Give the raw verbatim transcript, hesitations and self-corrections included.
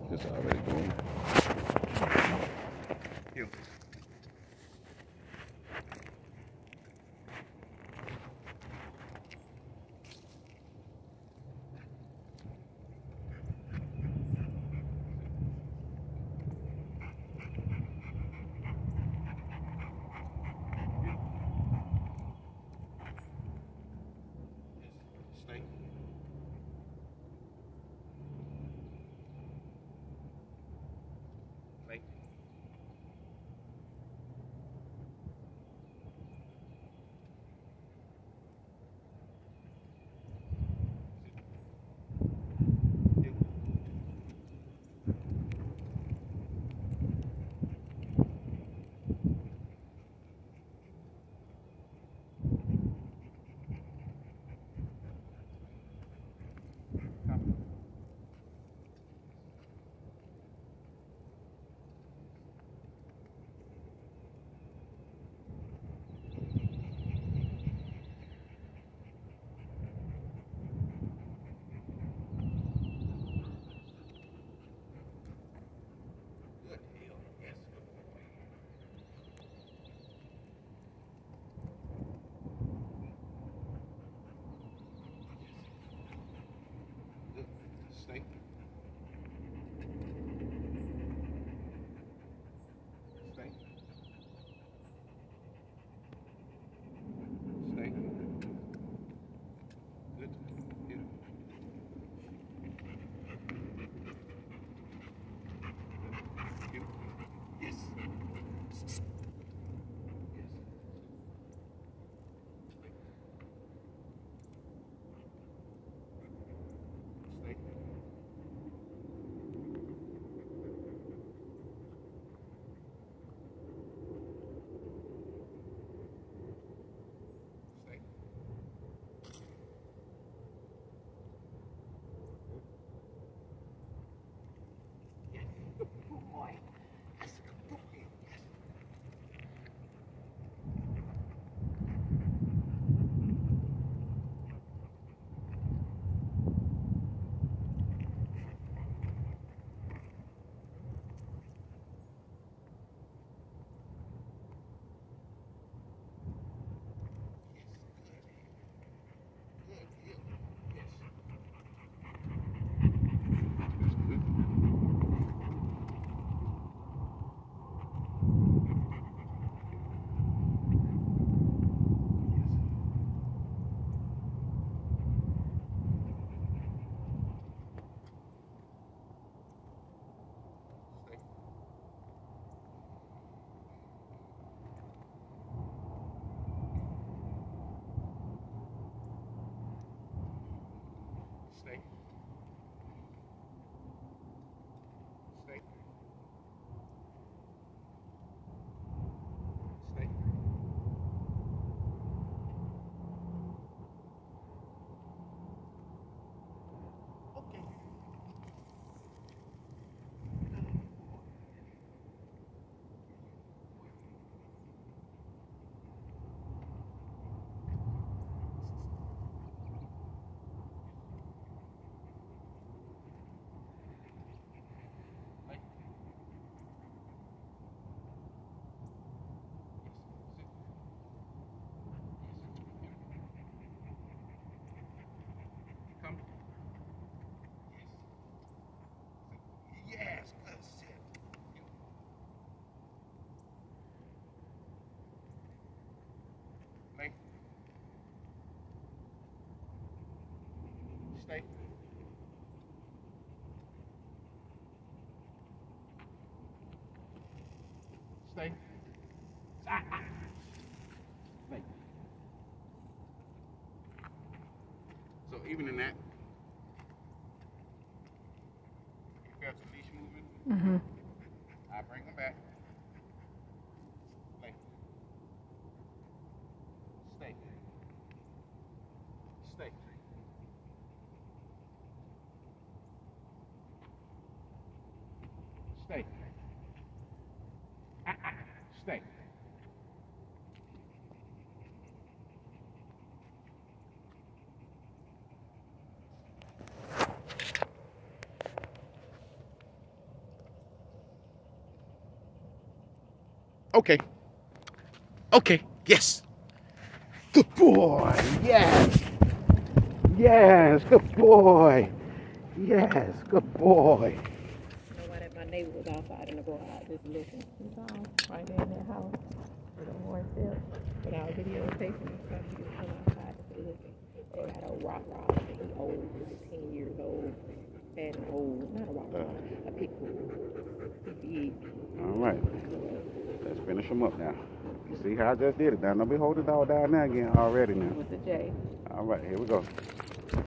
It's already going. Here. Stay. Stay. Stay. Stay. Stay. Good. Here. Here. Yes. Yes. Stay. Stay. Yes. Good boy. That's a good boy. Yes. Stay. Stay. Stay. Okay. Come. Yes. Yes, good sit. Lay. Stay. Stay. Ah, ah. Stay. So even in that, you felt the leash moving. Mm-hmm. I bring them back. Lay. Stay. Stay. Stay. Ah, ah. Stay. Okay. Okay. Yes. Good boy. Yes. Yes. Good boy. Yes. Good boy. You know why that my neighbor was outside in the garage just looking. He saw him right there in that house with a horn tail. But I was videotaping and stuff. He just come outside and said, listen, they got a Rottweiler. He old, fifteen years old. Had an old, not a Rottweiler, a pit bull. He big. All right. Let's finish him up now. You see how I just did it now. Don't be holding the dog down there again already now. With the J. All right, here we go.